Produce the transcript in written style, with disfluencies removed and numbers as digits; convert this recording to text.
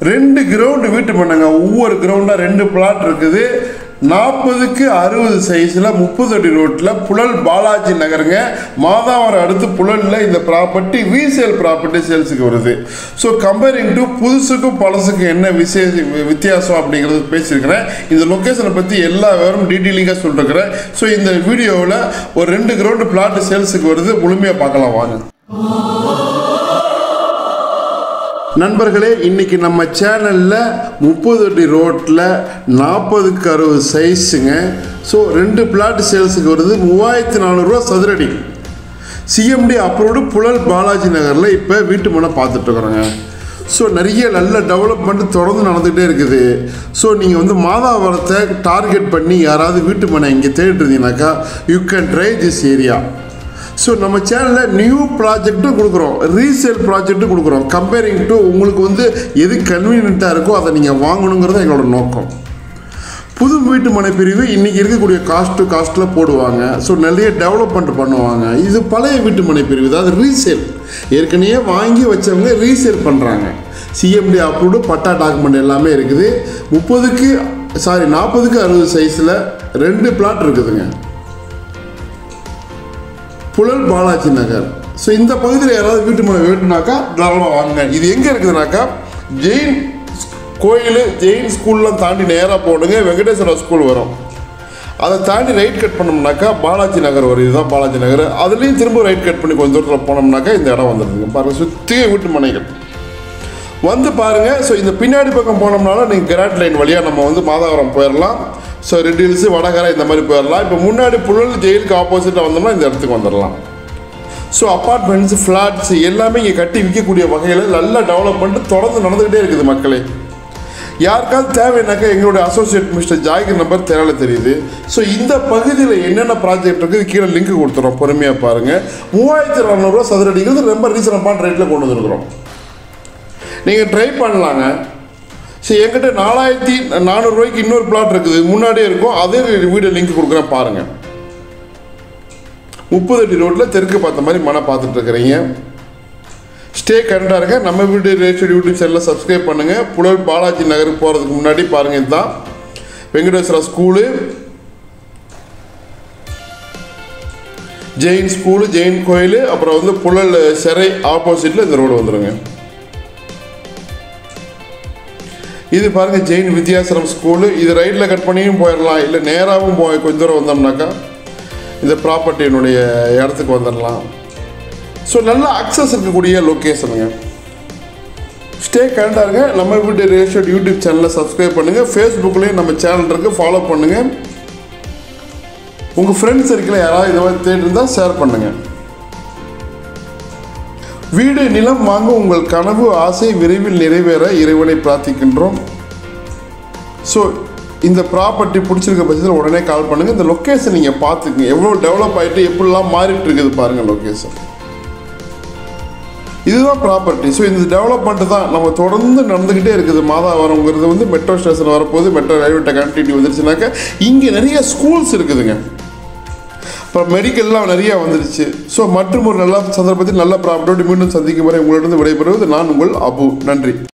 ரெண்டு கிரவுண்ட் வீட்டு பண்ணாங்க. ஒவ்வொரு கிரவுண்டா 2 பிளாட் இருக்குது. 40க்கு 60 சைஸில் 30 அடி ரோட்டில் புழல் பாலாஜி நகருங்க. மாதாவரம் அடுத்து புழலில் இந்த ப்ராப்பர்ட்டி ரீசேல் ப்ராப்பர்ட்டி சேல்ஸுக்கு வருது. ஸோ கம்பேரிங் டு புதுசுக்கும் பழசுக்கும் என்ன வித்தியாசம் அப்படிங்கிறது பேசியிருக்கிறேன். இந்த லொக்கேஷனை பற்றி எல்லா விவரமும் டீட்டெயிலிங்காக சொல்லிருக்கிறேன். ஸோ இந்த வீடியோவில் ஒரு 2 கிரவுண்டு பிளாட் சேல்ஸுக்கு வருது. முழுமையாக பார்க்கலாம் வாங்க நண்பர்களே. இன்னைக்கு நம்ம சேனலில் 30 அடி ரோட்டில் 40க்கு 60 சைஸுங்க. ஸோ 2 பிளாட் சேல்ஸுக்கு வருது. 3400 ரூபா சதுரடி. CMDA அப்ரூவ்டு புழல் பாலாஜி நகரில் இப்போ வீட்டு மனை பார்த்துட்ருக்குறோங்க. ஸோ நிறைய நல்ல டெவலப்மெண்ட் தொடர்ந்து நடந்துகிட்டே இருக்குது. ஸோ நீங்கள் மாதாவரத்தை டார்கெட் பண்ணி யாராவது வீட்டு மனை இங்கே தேடிட்டு இருந்தீங்கன்னாக்கா you can try this area. So நம்ம சேனலில் நியூ ப்ராஜெக்ட்டும் கொடுக்குறோம், ரீசேல் ப்ராஜெக்ட்டும் கொடுக்குறோம். கம்பேரிங் டு உங்களுக்கு எது கன்வீனியண்ட்டாக இருக்கோ அதை நீங்கள் வாங்கணுங்கிறது எங்களோட நோக்கம். புது வீட்டு மனை பிரிவு இன்றைக்கி இருக்கக்கூடிய காஸ்ட்டில் போடுவாங்க. ஸோ நிறைய டெவலப்மெண்ட் பண்ணுவாங்க. இது பழைய வீட்டு மனை பிரிவு, அதாவது ரீசேல். ஏற்கனவே வாங்கி வச்சவங்க ரீசேல் பண்ணுறாங்க. CMDA அப்ரூவ்டு பட்டா டாக்குமெண்ட் எல்லாமே இருக்குது. 40க்கு 60 சைஸில் 2 பிளாட் இருக்குதுங்க. புழல் பாலாஜி நகர். ஸோ இந்த பகுதியில் யாராவது வீட்டு மனை வேணுனாக்கா தாராளமாக வாங்க. இது எங்கே இருக்குதுனாக்கா ஜெயின் கோயில், ஜெயின் ஸ்கூல்லாம் தாண்டி நேராக போகணுங்க. வெங்கடேஸ்வரா ஸ்கூல் வரும். அதை தாண்டி ரைட் கட் பண்ணோம்னாக்கா பாலாஜி நகர் வரும். இதுதான் பாலாஜி நகர். அதுலேயும் திரும்ப ரைட் கட் பண்ணி கொஞ்சம் தூரத்தில் போனோம்னாக்கா இந்த இடம் வந்துடுதுங்க. பாருங்கள், சுற்றி வீட்டு மனைகள் பாருங்கள். ஸோ இந்த பின்னாடி பக்கம் போனோம்னாலும் நீங்கள் கிராண்ட் லைன் வழியாக நம்ம மாதாவரம் போயிடலாம். ஸோ ரெட் ஹில்ஸு, வடகரை இந்த மாதிரி போயிடலாம். இப்போ முன்னாடி புழல் ஜெயிலுக்கு ஆப்போசிட்டாக வந்தோம்னா இந்த இடத்துக்கு வந்துடலாம். ஸோ அப்பார்ட்மெண்ட்ஸு, ஃப்ளாட்ஸ் எல்லாமே இங்கே கட்டி விற்கக்கூடிய வகையில் நல்ல டெவலப்மெண்ட் தொடர்ந்து நடந்துக்கிட்டே இருக்குது மக்களே. யாருக்காவது தேவைன்னாக்கா எங்களுடைய அசோசியேட் மிஸ்டர் ஜாய்க்கு நம்பர் திரையில தெரியுது. ஸோ இந்த பகுதியில் என்னென்ன ப்ராஜெக்ட் இருக்குது கீழே லிங்க் கொடுத்துறோம், பொறுமையாக பாருங்கள். 3400 ரூபா சதுரடிங்கிறது ரொம்ப ரீசனபான ரேட்டில் கொண்டு வந்துருக்குறோம். நீங்கள் ட்ரை பண்ணலாங்க. ஸோ என்கிட்ட 4400 ரூபாய்க்கு இன்னொரு பிளாட் இருக்குது, முன்னாடியே இருக்கும். அதே வீடியோ லிங்க் கொடுக்குறேன் பாருங்கள். 30 அடி ரோட்டில் தெற்கு பார்த்த மாதிரி மனை பார்த்துட்டு இருக்கிறீங்க. ஸ்டே கரெக்டாக இருங்க. நம்ம வீடு ரேஷன் யூடியூப் சேனலில் சப்ஸ்கிரைப் பண்ணுங்கள். புழல் பாலாஜி நகருக்கு போகிறதுக்கு முன்னாடி பாருங்கள், இதுதான் வெங்கடேஸ்வரா ஸ்கூலு, ஜெயின் ஸ்கூலு, ஜெயின் கோயில், அப்புறம் புழல் சிறை ஆப்போசிட்டில் இந்த ரோடு வந்துடுங்க. இது பாருங்கள் ஜெயின் வித்யாசரம் ஸ்கூலு. இது ரைட்டில் கட் பண்ணியும் போயிடலாம், இல்லை நேராகவும் கொஞ்சம் தூரம் வந்தோம்னாக்கா இந்த ப்ராப்பர்ட்டியினுடைய இடத்துக்கு வந்துடலாம். ஸோ நல்ல அக்சஸ் இருக்கக்கூடிய லொக்கேஷனுங்க. ஸ்டே கரெக்டாக இருங்க. நம்ம வீட்டு ரேஷன் யூடியூப் சேனலில் சப்ஸ்கிரைப் பண்ணுங்கள். ஃபேஸ்புக்லேயும் நம்ம சேனல் இருக்குது, ஃபாலோ பண்ணுங்கள். உங்கள் ஃப்ரெண்ட்ஸ் சர்க்கிளில் யாராவது இந்த மாதிரி தேடி இருந்தால் ஷேர் பண்ணுங்கள். வீடு நிலம் வாங்க உங்கள் கனவு ஆசை விரைவில் நிறைவேற இறைவனை பிரார்த்திக்கின்றோம். ஸோ இந்த ப்ராப்பர்ட்டி பிடிச்சிருக்க பட்சத்தில் உடனே கால் பண்ணுங்கள். இந்த லொக்கேஷன் நீங்கள் பார்த்துக்குங்க, எவ்வளோ டெவலப் ஆகிட்டு எப்படிலாம் மாறிட்டு இருக்குது பாருங்கள் லொக்கேஷன். இதுதான் ப்ராப்பர்ட்டி. ஸோ இந்த டெவலப்மெண்ட் தான் நம்ம தொடர்ந்து நடந்துக்கிட்டே இருக்குது. மாதாவரம்ங்கிறது மெட்ரோ ஸ்டேஷன் வரப்போது, மெட்ரோ ரயில்வே கனெக்டிவிட்டி வந்துருச்சுனாக்கா இங்கே நிறைய ஸ்கூல்ஸ் இருக்குதுங்க. அப்புறம் மெடிக்கல்லாம் நிறையா வந்துருச்சு. ஸோ மற்றும் ஒரு நல்ல சந்தர்ப்பத்தில் நல்ல ப்ராப்பர்ட்டியோடு மீண்டும் சந்திக்கும் வரை உங்களிடம் விடைபெறுவது நான் உங்கள் அபு. நன்றி.